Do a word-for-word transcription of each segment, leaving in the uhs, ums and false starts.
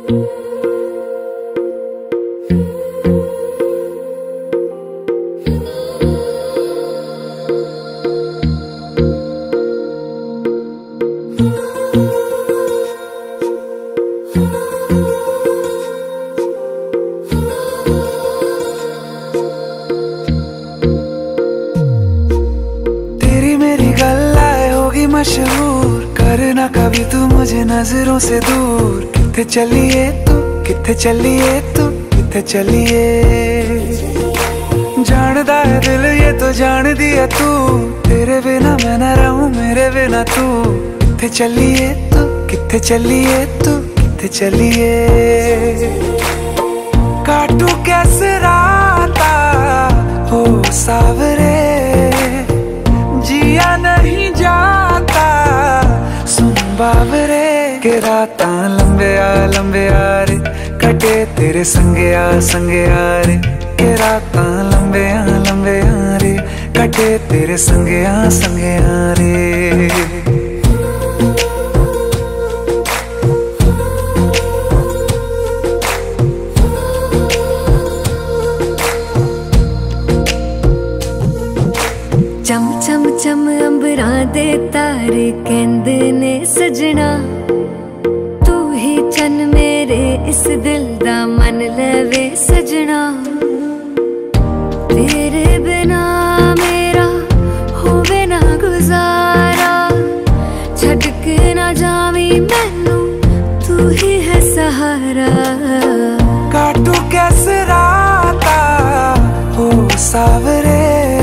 मशहूर करना कभी तू मुझे नजरों से दूर। किथे चलिए तू, किथे चलिए तू, किथे चलिए। जानदा है दिल ये तो जान दिया तू, तेरे बिना मैं न रहूं मेरे बिना तू। किथे चलिए तू, किथे चलिए तू, किथे चलिए। काटू कैसे राता हो सावरे, जिया नहीं जाता सुन बाबरे। के रातां लंबे आ लंबे आ रे, कटे तेरे संगे आ संगे आ रे। के रातां लंबे आ लंबे आ रे, कटे तेरे संगे आ संगे आ रे। चम चम चम अंबरां दे तारे कहंदे ने सजना, तू ही चन मेरे इस दिल दा मन लवे सजना। तेरे बिना मेरा होवे ना गुजारा, छड़ के ना जावी मैनू तू ही है सहारा। काटू कैसे राता हो सावरे,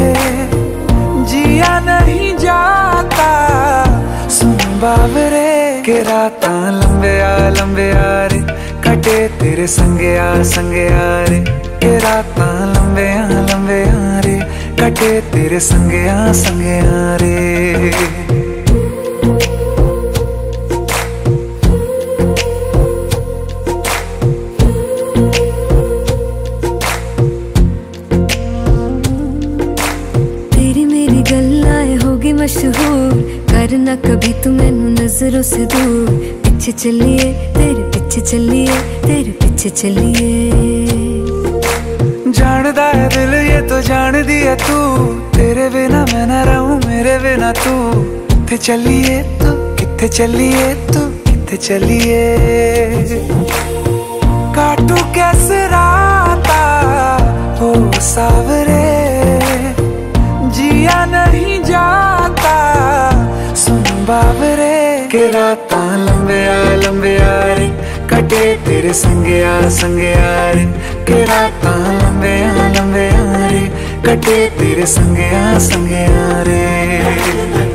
जिया नहीं जाता सुन बाबरे। के रातां लंबे आ लंबे आ रे, कटे तेरे संगे आ संगे आ रे। के रातां लंबे आ लंबे आ रे, कटे तेरे संगे आ संगे आ रे। मशहूर करना कभी तू मैनू नजरों से दूर। पीछे चलिए तेरे पीछे चलिए, तेरे पीछे चलिए। जानदा है दिल ये तो जान दिया तू, तेरे बिना मैं न रहूं मेरे बिना तू। किथे चलिए तू, किथे चलिए तू, किथे चलिए। काटू कैसे राता हो सावरे, जिया नहीं जाता सुन बाबरे। के रातां लंबे आ लंबे आ रे, कटे तेरे संगे आ संगे आ रे। के रातां लंबे आ लंबे आ रे, कटे तेरे संगे आ संगे आ रे।